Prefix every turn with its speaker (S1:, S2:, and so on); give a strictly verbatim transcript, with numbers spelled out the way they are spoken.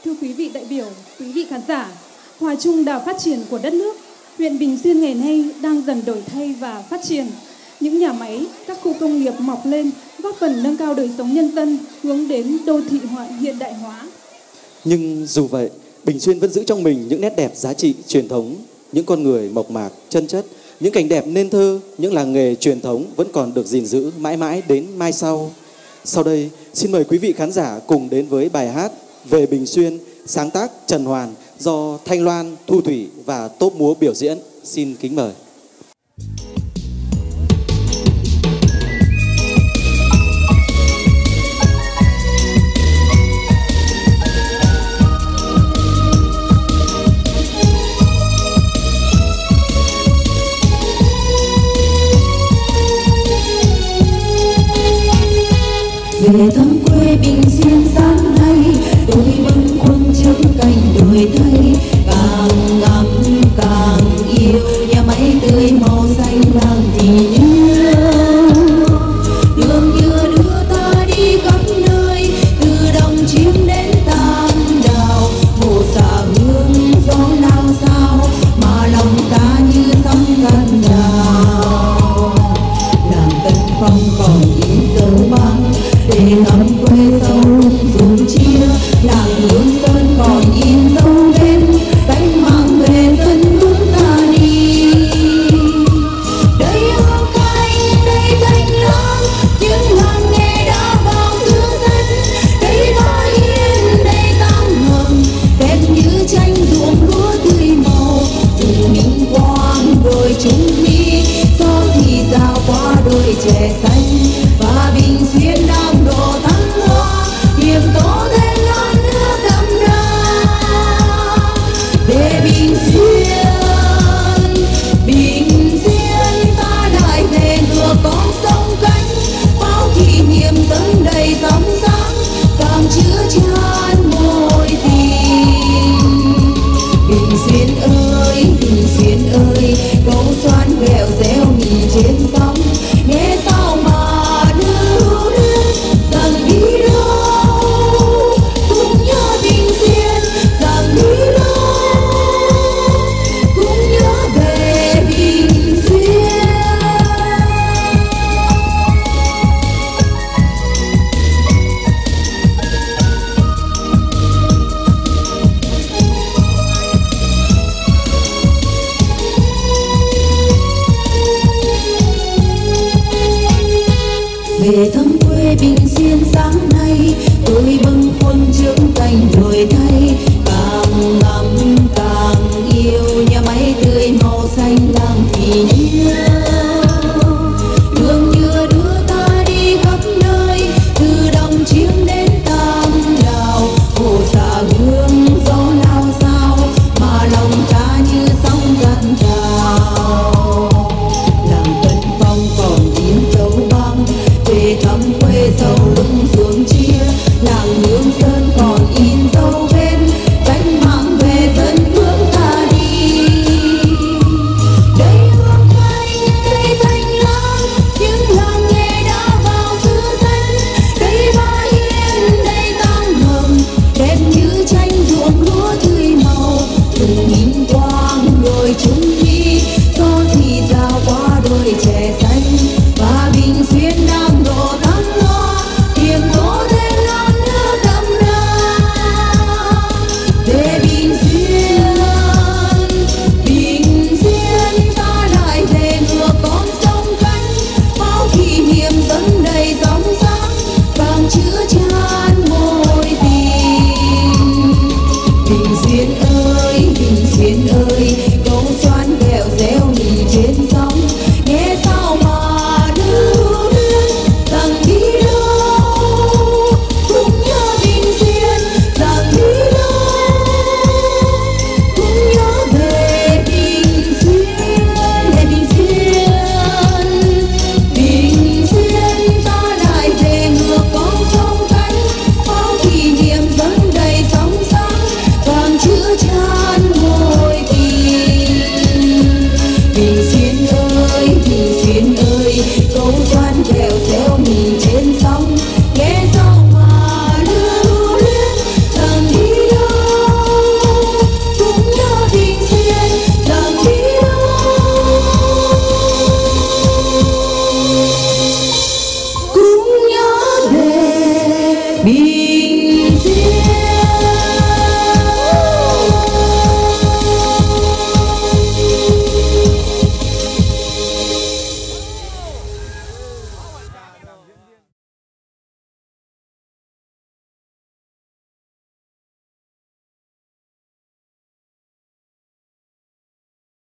S1: Thưa quý vị đại biểu, quý vị khán giả, hòa chung đà phát triển của đất nước, huyện Bình Xuyên ngày nay đang dần đổi thay và phát triển. Những nhà máy, các khu công nghiệp mọc lên, góp phần nâng cao đời sống nhân dân, hướng đến đô thị hóa hiện đại hóa.
S2: Nhưng dù vậy, Bình Xuyên vẫn giữ trong mình những nét đẹp giá trị truyền thống, những con người mộc mạc, chân chất, những cảnh đẹp nên thơ, những làng nghề truyền thống vẫn còn được gìn giữ mãi mãi đến mai sau. Sau đây, xin mời quý vị khán giả cùng đến với bài hát Về Bình Xuyên, sáng tác Trần Hoàn do Thanh Loan, Thu Thủy và tốp múa biểu diễn. Xin kính mời.
S3: Về thăm quê Bình Xuyên sáng nay, tôi bâng khuâng trước cánh đồi thay, càng ngắm càng yêu, nhà máy tươi màu xanh làng thì nhớ. Đường vừa đưa ta đi khắp nơi, từ đồng chim đến tam đào, mùa xạ hương gió lao sao, mà lòng ta như sóng ngàn đào. Làng Tân Phong còn in dấu băng để ngắm quê sâu dùng chia, làng Hương Sơn còn in dấu vết cánh mang về dân nước ta đi. Đây hương canh, đây thanh lãng, những làng nghề đã vào xưa dân. Đây ta yên, đây tam hầm, đẹp như tranh ruộng lúa tươi màu. Từ những quang đồi trung huy, gió thì rào qua đôi chè xanh, và Bình Xuyên đang đổ thăng hoa, niềm tổ thêm non nước đậm đà. Về Bình Xuyên, Bình Xuyên ta lại về ngựa con sông cánh, bao kỷ niệm dâng đầy dòng dáng, càng chứa chan môi tình. Bình Xuyên ơi, Bình Xuyên ơi, câu xoan ghẹo réo nhìn trên sông, nghe sao mà lưu luyến rằng đi đâu, cũng nhớ Bình Xuyên rằng đi đâu, cũng nhớ về Bình Xuyên. Về thăm quê Bình